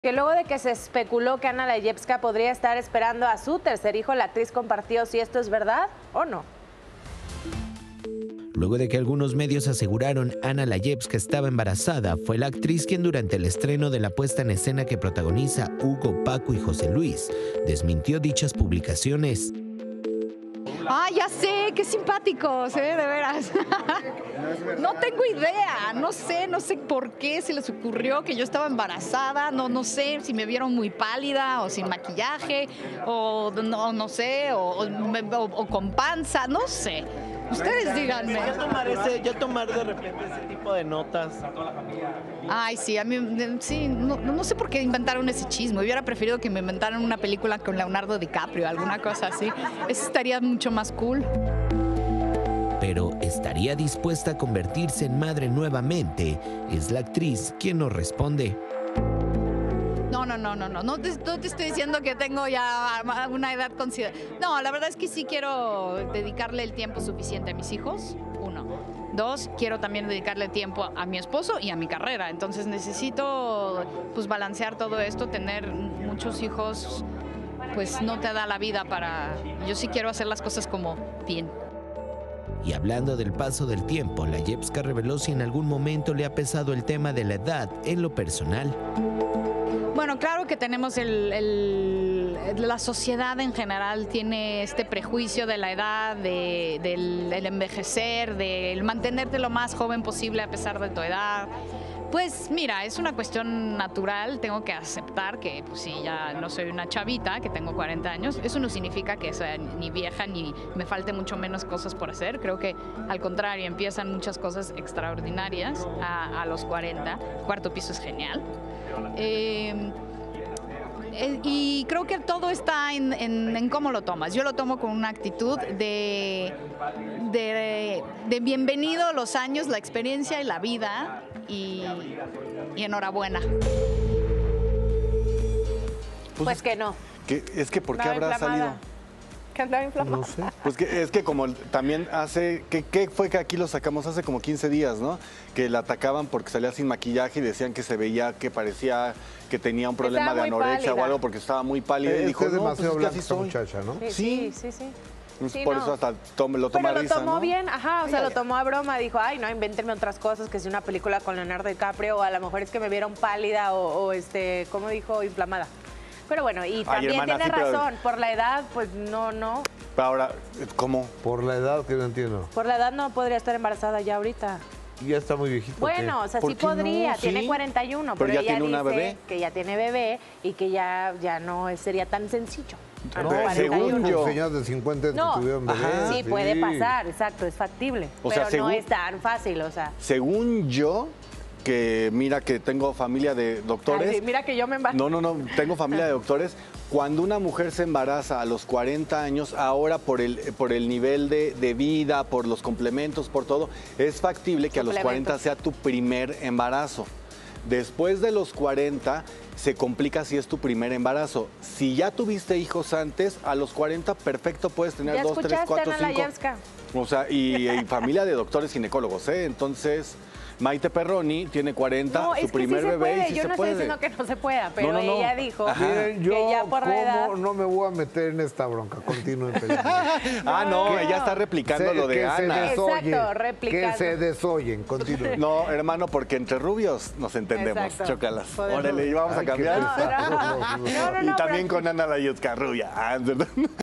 Que luego de que se especuló que Anna Layevska podría estar esperando a su tercer hijo, la actriz compartió si esto es verdad o no. Luego de que algunos medios aseguraron Anna Layevska estaba embarazada, fue la actriz quien durante el estreno de la puesta en escena que protagoniza Hugo, Paco y José Luis, desmintió dichas publicaciones. Ah, ya sé, qué simpáticos, de veras. No tengo idea, no sé por qué se les ocurrió que yo estaba embarazada, no sé si me vieron muy pálida o sin maquillaje, o no sé, o con panza, no sé. Ustedes díganme. Ya tomar de repente ese tipo de notas. Ay, sí, a mí sí, no sé por qué inventaron ese chisme. Hubiera preferido que me inventaran una película con Leonardo DiCaprio, alguna cosa así. Eso estaría mucho más cool. Pero ¿estaría dispuesta a convertirse en madre nuevamente? Es la actriz quien nos responde. No te estoy diciendo que tengo ya una edad considerable. No, la verdad es que sí quiero dedicarle el tiempo suficiente a mis hijos, uno. Dos, quiero también dedicarle tiempo a mi esposo y a mi carrera. Entonces necesito pues balancear todo esto, tener muchos hijos, pues no te da la vida para... Yo sí quiero hacer las cosas como bien. Y hablando del paso del tiempo, Layevska reveló si en algún momento le ha pesado el tema de la edad en lo personal. Bueno, claro que tenemos la sociedad en general tiene este prejuicio de la edad, del envejecer, del mantenerte lo más joven posible a pesar de tu edad. Pues mira, es una cuestión natural, tengo que aceptar que pues sí, ya no soy una chavita, que tengo 40 años. Eso no significa que sea ni vieja ni me falte mucho menos cosas por hacer. Creo que al contrario, empiezan muchas cosas extraordinarias a los 40. Cuarto piso es genial. Y creo que todo está en cómo lo tomas. Yo lo tomo con una actitud de bienvenido los años, la experiencia y la vida y enhorabuena. Pues que no. Es que ¿por qué habrá salido? Que andaba inflamada. No sé. Pues que es que como también hace... ¿Qué fue que aquí lo sacamos hace como 15 días, no? Que la atacaban porque salía sin maquillaje y decían que se veía que parecía que tenía un problema de anorexia o algo porque estaba muy pálida. Y dijo, es demasiado pues es que blanca esta muchacha, ¿no? Sí. Sí, por no. eso hasta lo toma Pero risa, lo tomó ¿no? bien, ajá, o sea, lo tomó a broma, dijo, ay, no, invéntenme otras cosas, que si una película con Leonardo DiCaprio, o a lo mejor es que me vieron pálida o ¿cómo dijo? Inflamada. Pero bueno, y también hermana, tiene sí, razón, por la edad, pues no. Pero ahora, ¿cómo? Por la edad que no entiendo. Por la edad no podría estar embarazada ya ahorita. Ya está muy viejito. Bueno, o sea, sí podría, tiene 41, pero ya ella tiene una dice bebé. que ya tiene bebé y que ya no sería tan sencillo. No, según yo. Señores de 50 que No, tuvieron bebés. sí, puede pasar, exacto, es factible. O pero sea, no es tan fácil, o sea. Según yo, que mira que tengo familia de doctores. Ay, sí, mira que yo me embaracé. No, tengo familia de doctores. Cuando una mujer se embaraza a los 40 años, ahora por el nivel de vida, por los complementos, por todo, es factible que a los 40 sea tu primer embarazo. Después de los 40 se complica si es tu primer embarazo. Si ya tuviste hijos antes, a los 40 perfecto puedes tener 2, 3, 4, 5. O sea, y familia de doctores ginecólogos, ¿eh? Entonces, Maite Perroni tiene 40, su primer bebé y sí yo se no puede. estoy diciendo que no se pueda, pero No. ella dijo Miren, yo que ya por la edad... no me voy a meter en esta bronca. Continúen peleando. No, ella está replicando lo de Ana. Exacto, replicando. Que se desoyen, continúen. No, hermano, porque entre rubios nos entendemos. Exacto. Chócalas. Podemos. Órale, y vamos a cambiar. No, Y también con Anna Layevska, rubia.